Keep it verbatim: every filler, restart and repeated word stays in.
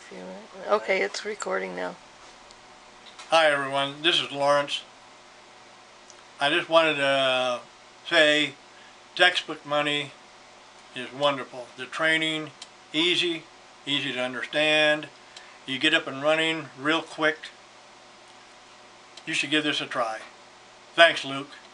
if you okay, it's recording now. Hi everyone, this is Lawrence. I just wanted to say textbook money is wonderful. The training, easy, easy to understand. You get up and running real quick. You should give this a try. Thanks, Luke.